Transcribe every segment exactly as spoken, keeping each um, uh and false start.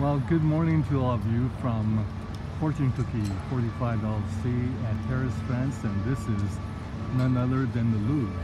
Well, good morning to all of you from Fortune Cookie forty-five dollars C at Paris, France, and this is none other than the Louvre.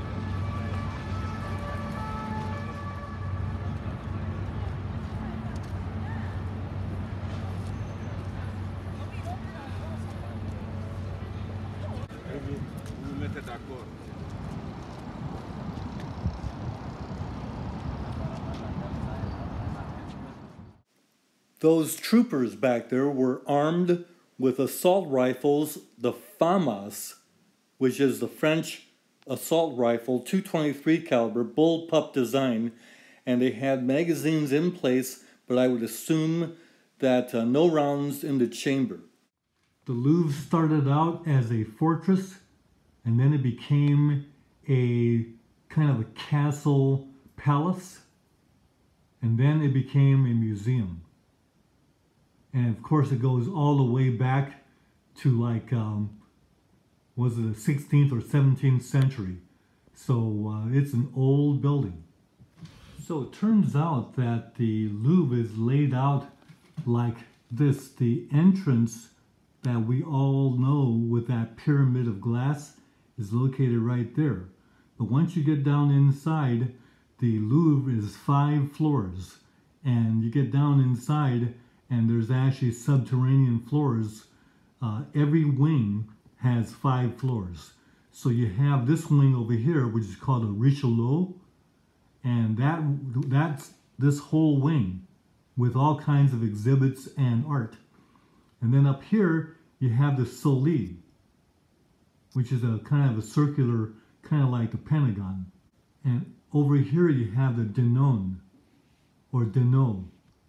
Those troopers back there were armed with assault rifles, the FAMAS, which is the French assault rifle, two twenty-three caliber, bullpup design, and they had magazines in place, but I would assume that uh, no rounds in the chamber. The Louvre started out as a fortress, and then it became a kind of a castle palace, and then it became a museum. And of course it goes all the way back to like, um, was it the sixteenth or seventeenth century? So uh, it's an old building. So it turns out that the Louvre is laid out like this. The entrance that we all know with that pyramid of glass is located right there. But once you get down inside, the Louvre is five floors. And you get down inside and there's actually subterranean floors. Uh, every wing has five floors. So you have this wing over here, which is called a Richelieu, and that that's this whole wing with all kinds of exhibits and art. And then up here, you have the Soleil, which is a kind of a circular, kind of like the Pentagon. And over here, you have the Denon, or Denot.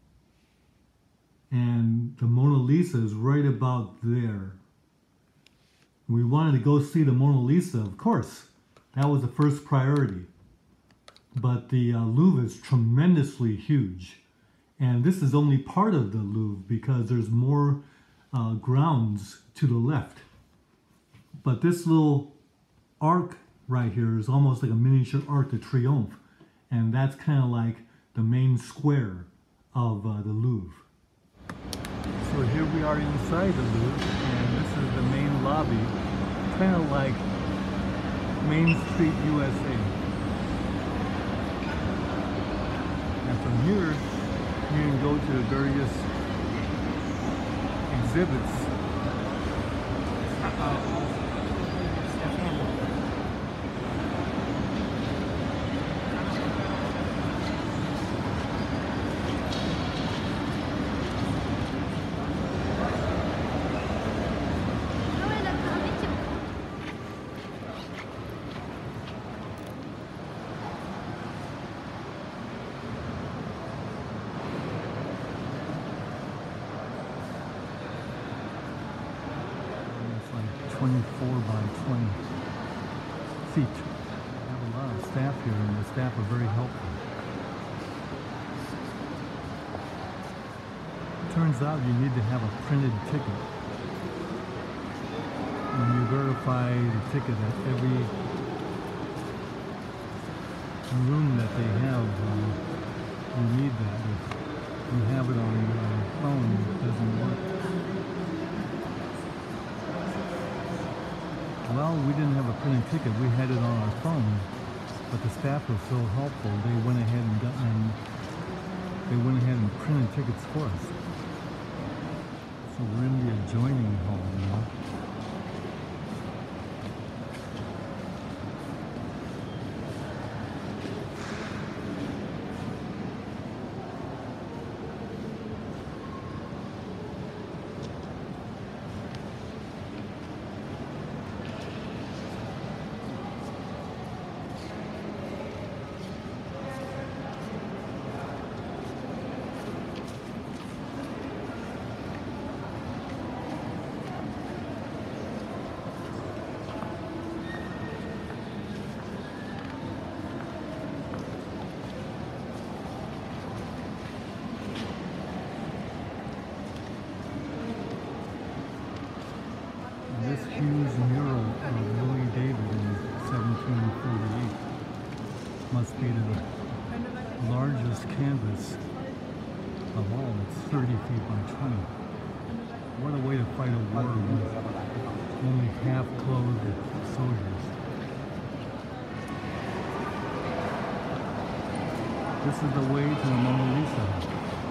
And the Mona Lisa is right about there. We wanted to go see the Mona Lisa, of course. That was the first priority. But the uh, Louvre is tremendously huge. And this is only part of the Louvre because there's more uh, grounds to the left. But this little arc right here is almost like a miniature Arc de Triomphe. And that's kind of like the main square of uh, the Louvre. So here we are inside the Louvre, and this is the main lobby, kind of like Main Street, U S A. And from here, you can go to the various exhibits. Uh, twenty-four by twenty feet. We have a lot of staff here, and the staff are very helpful. It turns out you need to have a printed ticket. And you verify the ticket at every room that they have. Uh, you need that. If you have it on your phone, it doesn't work. Well, we didn't have a printed ticket. We had it on our phone, but the staff was so helpful. They went ahead and got and they went ahead and printed tickets for us. So we're in the adjoining hall now. wall that's thirty feet by twenty. What a way to fight a war with only half-clothed soldiers. This is the way to the Mona Lisa.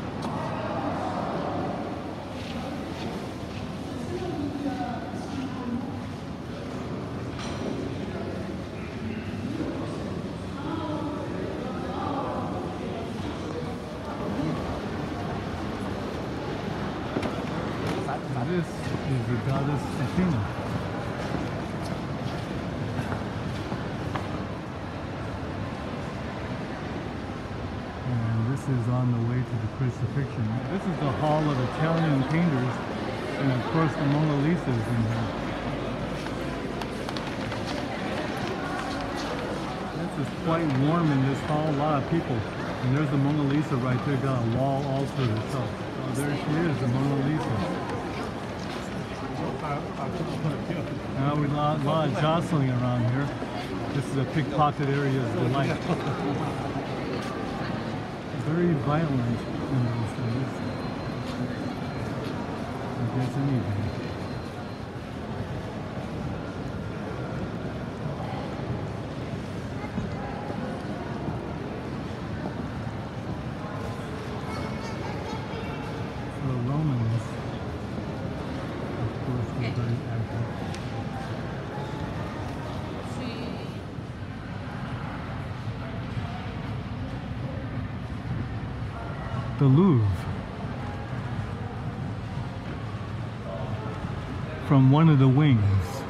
This is the goddess Athena. And this is on the way to the crucifixion. This is the hall of Italian painters, and of course the Mona Lisa is in here. This is quite warm in this hall, a lot of people. And there's the Mona Lisa right there, got a wall all to herself. Oh, there she is, the Mona Lisa. Now we got a lot of jostling around here. This is a pickpocket area of delight. Very violent in those days. I guess any day. So the Romans, of course, were very active. The Louvre. From one of the wings.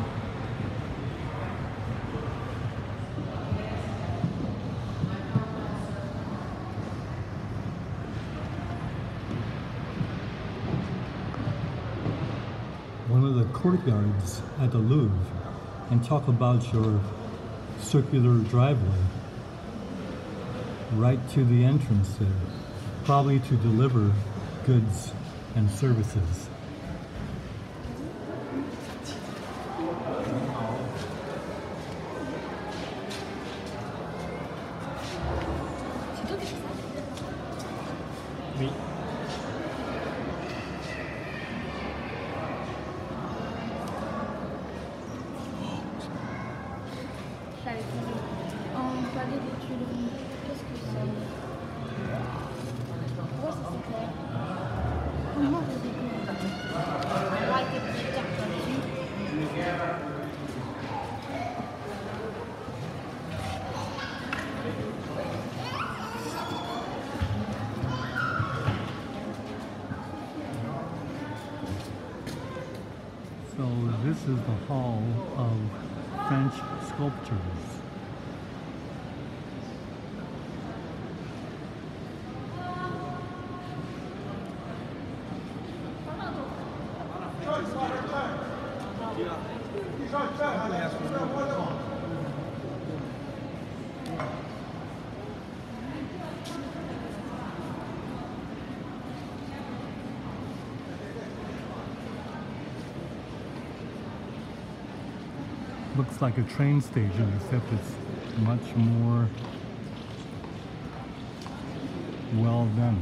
One of the courtyards at the Louvre, and talk about your circular driveway right to the entrance there. Probably to deliver goods and services. Oui. En palais des Tuileries, qu'est-ce que c'est? Pourquoi ça s'éclaire? Comment vous découvrez? On va être des cartes là-dessus. So this is the hall of French sculptures. Looks like a train station, except it's much more well done.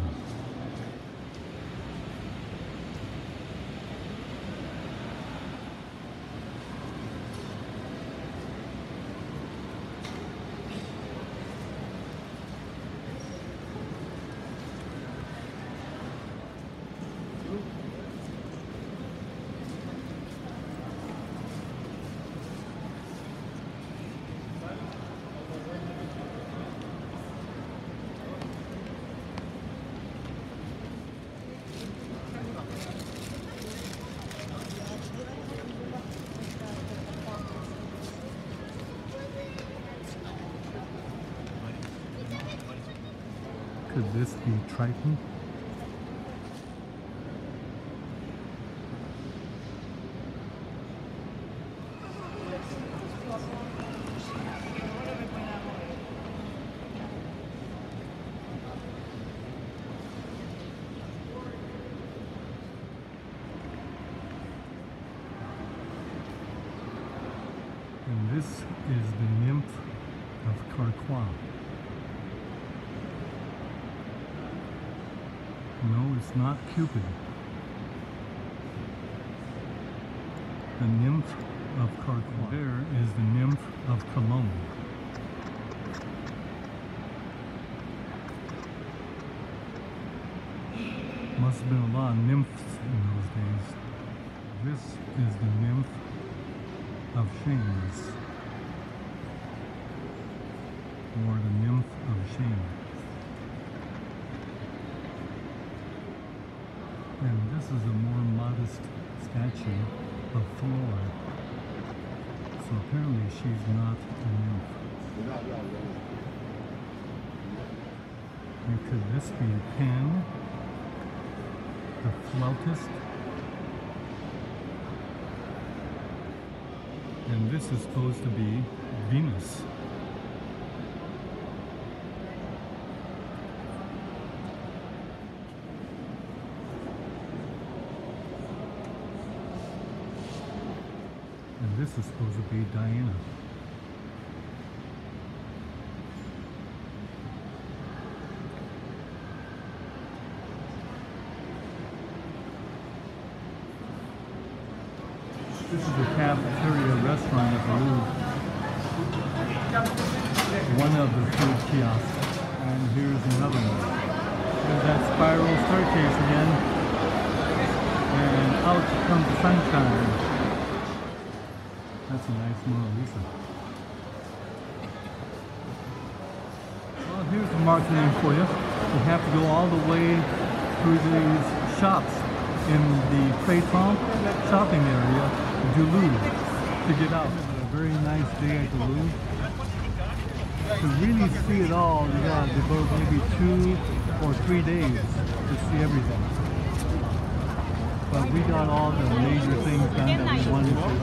Could this be Triton? And this is the nymph of Carquois. No it's not Cupid. The nymph of Carquois. There is the nymph of Cologne. Must have been a lot of nymphs in those days. This is the nymph of Shames, or the nymph of shame. And this is a more modest statue of Flora. So apparently she's not a nymph. And could this be Pan, the flautist? And this is supposed to be Venus. And this is supposed to be Diana. This is a cafeteria restaurant at the Louvre. One of the food kiosks. And here's another one. There's that spiral staircase again. And out comes the sunshine. That's a nice Mona Lisa. Well, here's the marketing for you. You have to go all the way through these shops in the Printemps shopping area du Louvre to get out. A very nice day at the Louvre. To really see it all, you gotta devote maybe two or three days to see everything. But we got all the major things done that we wanted to.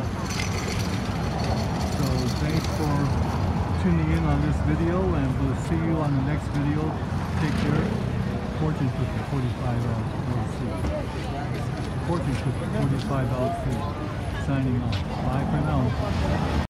So thanks for tuning in on this video, and we'll see you on the next video. Take care. Fortune cookie, forty-five dollars. Fortune cookie, forty-five dollars. Signing off. Bye for now.